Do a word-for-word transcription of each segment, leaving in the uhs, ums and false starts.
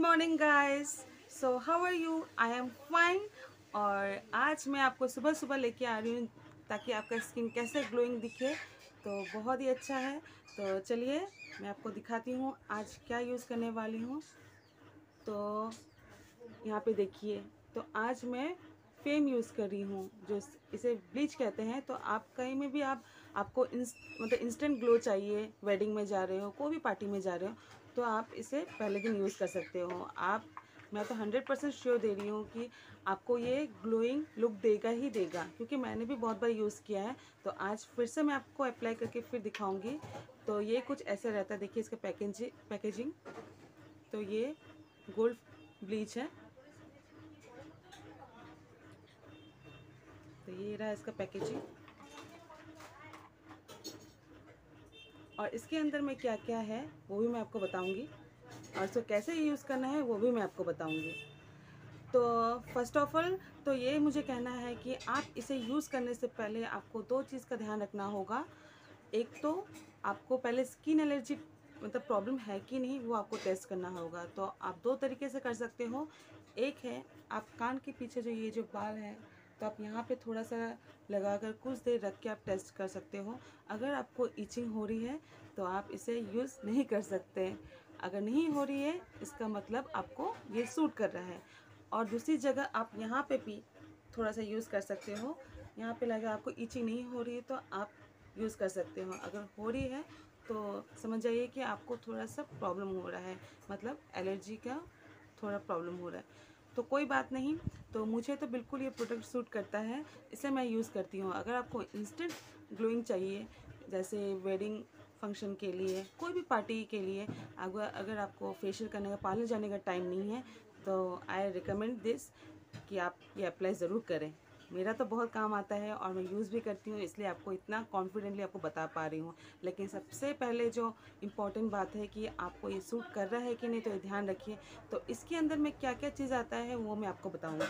Morning guys. So how are you? I am fine. और आज मैं आपको सुबह सुबह लेके आ रही हूँ ताकि आपका स्किन कैसे ग्लोइंग दिखे। तो बहुत ही अच्छा है। तो चलिए मैं आपको दिखाती हूँ आज क्या यूज़ करने वाली हूँ। तो यहाँ पे देखिए, तो आज मैं फेम यूज़ कर रही हूँ, जो इसे ब्लीच कहते हैं। तो आप कहीं में भी आप आपको इंस, मतलब इंस्टेंट ग्लो चाहिए, वेडिंग में जा रहे हो, कोई भी पार्टी में जा रहे हो, तो आप इसे पहले दिन यूज़ कर सकते हो। आप मैं तो हंड्रेड परसेंट श्योर दे रही हूँ कि आपको ये ग्लोइंग लुक देगा ही देगा, क्योंकि मैंने भी बहुत बार यूज़ किया है। तो आज फिर से मैं आपको अप्लाई करके फिर दिखाऊंगी। तो ये कुछ ऐसा रहता है, देखिए इसका पैकेजिंग पैकेजिंग तो ये गोल्ड ब्लीच है। तो ये रहा इसका पैकेजिंग, और इसके अंदर में क्या क्या है वो भी मैं आपको बताऊंगी, और इसको कैसे यूज़ करना है वो भी मैं आपको बताऊंगी। तो फर्स्ट ऑफ ऑल तो ये मुझे कहना है कि आप इसे यूज़ करने से पहले आपको दो चीज़ का ध्यान रखना होगा। एक तो आपको पहले स्किन एलर्जी मतलब प्रॉब्लम है कि नहीं, वो आपको टेस्ट करना होगा। तो आप दो तरीके से कर सकते हो। एक है, आप कान के पीछे जो ये जो बाल है, तो आप यहाँ पे थोड़ा सा लगाकर कुछ देर रख के आप टेस्ट कर सकते हो। अगर आपको इचिंग हो रही है तो आप इसे यूज़ नहीं कर सकते। अगर नहीं हो रही है इसका मतलब आपको ये सूट कर रहा है। और दूसरी जगह आप यहाँ पे भी थोड़ा सा यूज़ कर सकते हो। यहाँ पे लगा आपको इचिंग नहीं हो रही है तो आप यूज़ कर सकते हो। अगर हो रही है तो समझ जाइए कि आपको थोड़ा सा प्रॉब्लम हो रहा है, मतलब एलर्जी का थोड़ा प्रॉब्लम हो रहा है। तो कोई बात नहीं। तो मुझे तो बिल्कुल ये प्रोडक्ट सूट करता है, इसे मैं यूज़ करती हूँ। अगर आपको इंस्टेंट ग्लोइंग चाहिए, जैसे वेडिंग फंक्शन के लिए, कोई भी पार्टी के लिए, अगर अगर आपको फेशियल करने का, पार्लर जाने का टाइम नहीं है, तो आई रिकमेंड दिस कि आप ये अप्लाई ज़रूर करें। मेरा तो बहुत काम आता है और मैं यूज़ भी करती हूँ, इसलिए आपको इतना कॉन्फिडेंटली आपको बता पा रही हूँ। लेकिन सबसे पहले जो इम्पॉर्टेंट बात है कि आपको ये सूट कर रहा है कि नहीं, तो ये ध्यान रखिए। तो इसके अंदर में क्या क्या चीज़ आता है वो मैं आपको बताऊँगी।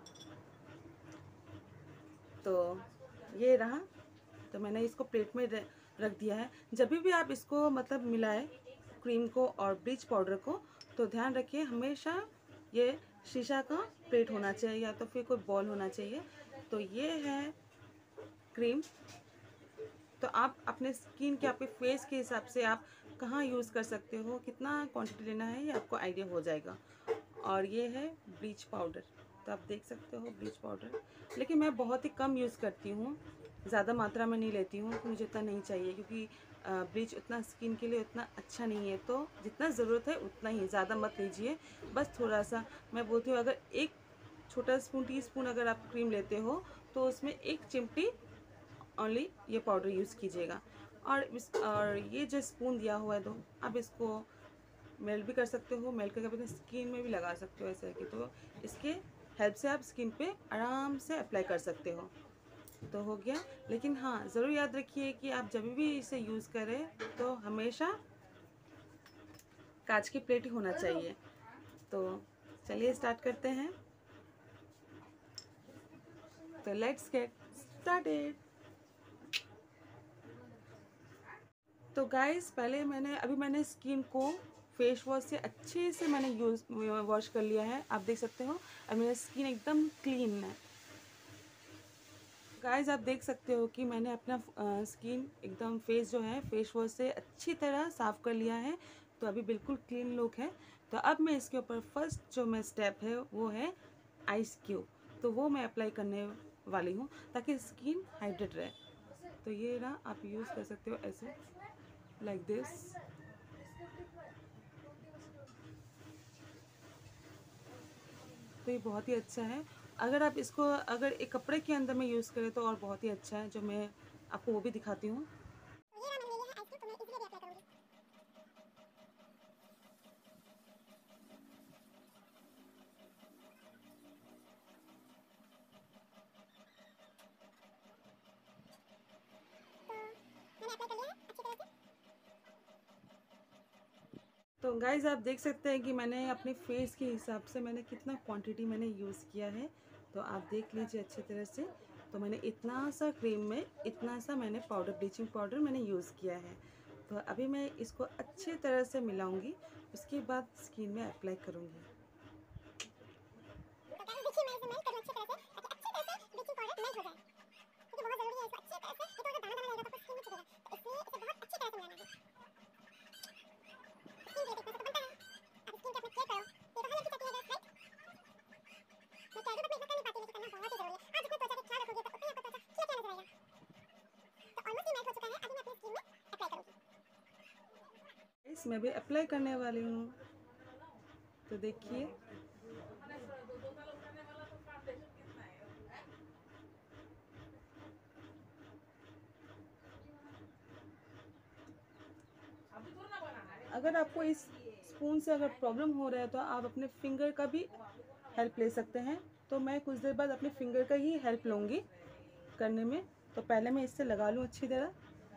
तो ये रहा। तो मैंने इसको प्लेट में रख दिया है। जब भी आप इसको मतलब मिलाएं, क्रीम को और ब्लीच पाउडर को, तो ध्यान रखिए हमेशा ये शीशा का प्लेट होना चाहिए या तो फिर कोई बॉल होना चाहिए। तो ये है क्रीम। तो आप अपने स्किन के, आपके फेस के हिसाब से आप कहाँ यूज़ कर सकते हो, कितना क्वांटिटी लेना है, ये आपको आइडिया हो जाएगा। और ये है ब्लीच पाउडर। तो आप देख सकते हो ब्लीच पाउडर, लेकिन मैं बहुत ही कम यूज़ करती हूँ, ज़्यादा मात्रा में नहीं लेती हूँ, मुझे इतना नहीं चाहिए, क्योंकि ब्लीच उतना स्किन के लिए उतना अच्छा नहीं है। तो जितना ज़रूरत है उतना ही, ज़्यादा मत लीजिए, बस थोड़ा सा। मैं बोलती हूँ अगर एक छोटा स्पून, टी स्पून अगर आप क्रीम लेते हो तो उसमें एक चिमटी ओनली ये पाउडर यूज़ कीजिएगा। और इस और ये जो स्पून दिया हुआ है, तो आप इसको मेल्ट भी कर सकते हो, मेल्ट करके अपने स्किन में भी लगा सकते हो ऐसे कि, तो इसके हेल्प से आप स्किन पे आराम से अप्लाई कर सकते हो। तो हो गया। लेकिन हाँ, ज़रूर याद रखिए कि आप जब भी इसे यूज़ करें तो हमेशा कांच की प्लेट ही होना चाहिए। तो चलिए स्टार्ट करते हैं। तो लेट्स गेट स्टार्टेड। तो गाइस, पहले मैंने अभी मैंने स्किन को फेस वॉश से अच्छे से मैंने यूज़ वॉश कर लिया है, आप देख सकते हो। अब मेरा स्किन एकदम क्लीन है। गाइस, आप देख सकते हो कि मैंने अपना स्किन एकदम, फेस जो है, फेस वॉश से अच्छी तरह साफ़ कर लिया है। तो अभी बिल्कुल क्लीन लुक है। तो अब मैं इसके ऊपर फर्स्ट जो मैं स्टेप है वो है आइस क्यूब। तो वो मैं अप्लाई करने वाली हूँ ताकि स्किन हाइड्रेट रहे। तो ये ना आप यूज़ कर सकते हो ऐसे, लाइक दिस। तो ये बहुत ही अच्छा है। अगर आप इसको अगर एक कपड़े के अंदर में यूज़ करें तो और बहुत ही अच्छा है, जो मैं आपको वो भी दिखाती हूँ। तो गाइज़, आप देख सकते हैं कि मैंने अपने फेस के हिसाब से मैंने कितना क्वांटिटी मैंने यूज़ किया है। तो आप देख लीजिए अच्छी तरह से। तो मैंने इतना सा क्रीम में इतना सा मैंने पाउडर, ब्लीचिंग पाउडर मैंने यूज़ किया है। तो अभी मैं इसको अच्छी तरह से मिलाऊंगी, उसके बाद स्किन में अप्लाई करूँगी। मैं भी अप्लाई करने वाली हूँ, तो देखिए अगर आपको इस स्पून से अगर प्रॉब्लम हो रहा है तो आप अपने फिंगर का भी हेल्प ले सकते हैं। तो मैं कुछ देर बाद अपने फिंगर का ही हेल्प लूँगी करने में। तो पहले मैं इससे लगा लूँ अच्छी तरह,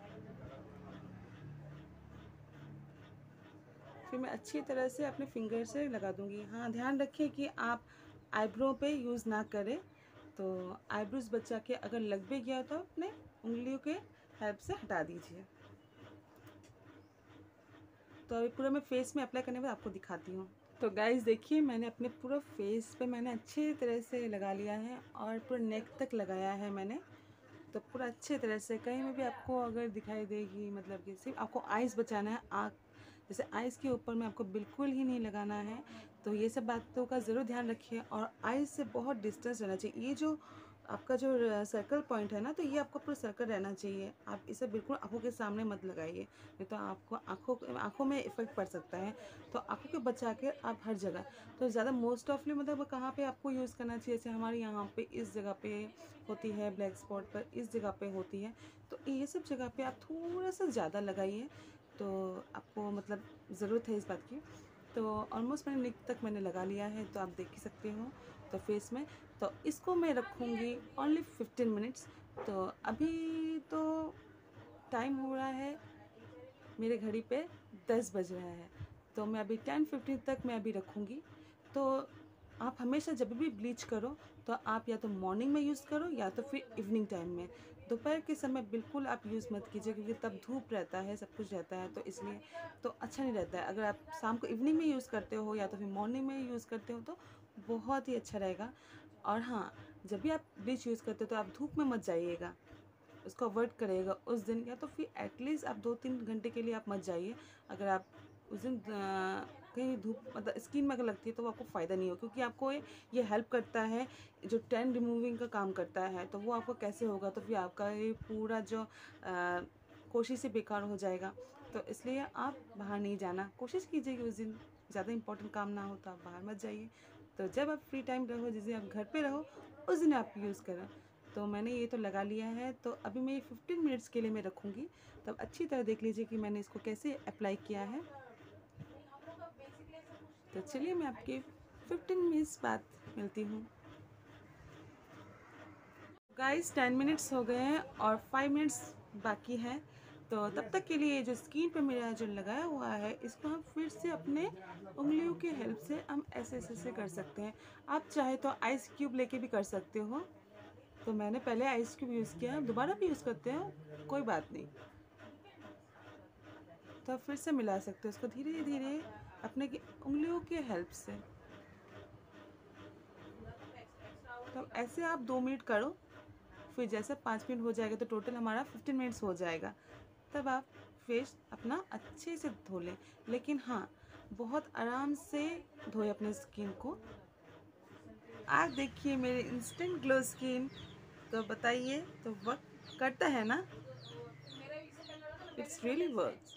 फिर मैं अच्छी तरह से अपने फिंगर से लगा दूँगी। हाँ, ध्यान रखिए कि आप आईब्रो पे यूज़ ना करें। तो आईब्रोज बचा के अगर लग भी गया तो अपने उंगलियों के हेल्प से हटा दीजिए। तो अभी पूरा मैं फेस में अप्लाई करने के बाद आपको दिखाती हूँ। तो गाइस देखिए, मैंने अपने पूरा फेस पे मैंने अच्छी तरह से लगा लिया है और पूरा नेक तक लगाया है मैंने। तो पूरा अच्छे तरह से, कहीं में भी आपको अगर दिखाई देगी, मतलब कि सिर्फ आपको आइज़ बचाना है। आँख जैसे आइज़ के ऊपर में आपको बिल्कुल ही नहीं लगाना है। तो ये सब बातों का ज़रूर ध्यान रखिए और आइज़ से बहुत डिस्टेंस रहना चाहिए। ये जो आपका जो सर्कल पॉइंट है ना, तो ये आपको पूरा सर्कल रहना चाहिए। आप इसे बिल्कुल आंखों के सामने मत लगाइए, नहीं तो आपको आंखों आंखों में इफ़ेक्ट पड़ सकता है। तो आंखों के बचा के आप हर जगह, तो ज़्यादा मोस्ट ऑफली मतलब कहाँ पे आपको यूज़ करना चाहिए, जैसे हमारे यहाँ पे इस जगह पे होती है ब्लैक स्पॉट पर, इस जगह पे होती है, तो ये सब जगह पे आप थोड़ा सा ज़्यादा लगाइए। तो आपको मतलब ज़रूरत है इस बात की। तो ऑलमोस्ट मैंने निक तक मैंने लगा लिया है, तो आप देख ही सकते हो। तो फेस में तो इसको मैं रखूँगी ओनली फिफ्टीन मिनट्स। तो अभी तो टाइम हो रहा है मेरे घड़ी पे दस बज रहा है, तो मैं अभी टेन फिफ्टीन तक मैं अभी रखूँगी। तो आप हमेशा जब भी ब्लीच करो तो आप या तो मॉर्निंग में यूज़ करो या तो फिर इवनिंग टाइम में। दोपहर के समय बिल्कुल आप यूज़ मत कीजिए, क्योंकि तब धूप रहता है, सब कुछ रहता है, तो इसलिए तो अच्छा नहीं रहता है। अगर आप शाम को इवनिंग में यूज़ करते हो या तो फिर मॉर्निंग में यूज़ करते हो तो बहुत ही अच्छा रहेगा। और हाँ, जब भी आप ब्लीच यूज़ करते हो तो आप धूप में मत जाइएगा, उसको अवॉइड करिएगा उस दिन, या तो फिर एटलीस्ट आप दो तीन घंटे के लिए आप मत जाइए। अगर आप उस दिन कहीं धूप मतलब स्किन में अगर लगती है तो वो आपको फ़ायदा नहीं हो, क्योंकि आपको ये ये हेल्प करता है, जो टैन रिमूविंग का काम करता है। तो वो आपको कैसे होगा, तो फिर आपका ये पूरा जो आ, कोशिश ही बेकार हो जाएगा। तो इसलिए आप बाहर नहीं जाना, कोशिश कीजिए कि उस दिन ज़्यादा इंपॉर्टेंट काम ना हो तो आप बाहर मत जाइए। तो जब आप फ्री टाइम रहो, जिस दिन आप घर पे रहो, उस दिन आप यूज़ करें। तो मैंने ये तो लगा लिया है, तो अभी मैं ये फिफ्टीन मिनट्स के लिए मैं रखूँगी। तब अच्छी तरह देख लीजिए कि मैंने इसको कैसे अप्लाई किया है। तो चलिए मैं आपके फिफ्टीन मिनट्स बाद मिलती हूँ। गाइस टेन मिनट्स हो गए हैं और फाइव मिनट्स बाकी हैं। तो तब तक के लिए जो स्किन पे मेरा जो लगाया हुआ है, इसको हम फिर से अपने उंगलियों के हेल्प से हम ऐसे ऐसे ऐसे कर सकते हैं। आप चाहे तो आइस क्यूब लेके भी कर सकते हो। तो मैंने पहले आइस क्यूब यूज़ किया है, दोबारा भी यूज़ करते हो, कोई बात नहीं। तो आप फिर से मिला सकते हो इसको धीरे धीरे अपने की उंगलियों के हेल्प से। तो ऐसे आप दो मिनट करो, फिर जैसे पाँच मिनट हो जाएगा तो टोटल हमारा फिफ्टीन मिनट्स हो जाएगा। तब आप फेस अपना अच्छे से धो लें, लेकिन हाँ, बहुत आराम से धोए अपने स्किन को। आज देखिए मेरे इंस्टेंट ग्लो स्किन, तो बताइए तो वर्क करता है ना? It's really work.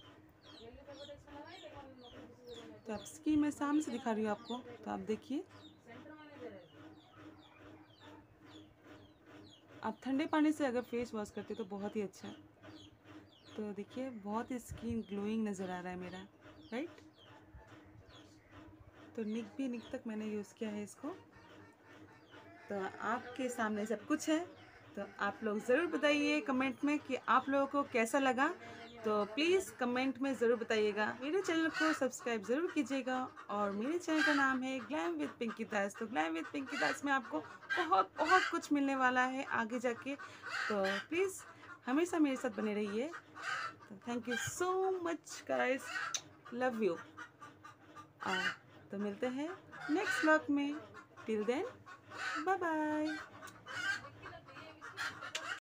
तो आप स्किन में सामने से दिखा रही हूँ आपको, तो आप देखिए। आप ठंडे पानी से अगर फेस वॉश करते तो बहुत ही अच्छा। तो देखिए बहुत ही स्किन ग्लोइंग नज़र आ रहा है मेरा, राइट? तो निक भी निक तक मैंने यूज़ किया है इसको। तो आपके सामने सब कुछ है, तो आप लोग ज़रूर बताइए कमेंट में कि आप लोगों को कैसा लगा। तो प्लीज़ कमेंट में ज़रूर बताइएगा। मेरे चैनल को सब्सक्राइब ज़रूर कीजिएगा, और मेरे चैनल का नाम है ग्लैम विद पिंकी दास। तो ग्लैम विद पिंकी दास में आपको बहुत बहुत कुछ मिलने वाला है आगे जाके। तो प्लीज़ हमेशा मेरे साथ बने रहिए। तो thank you so much guys, love you. आ, तो मिलते हैं नेक्स्ट ब्लॉग में। Till then bye bye.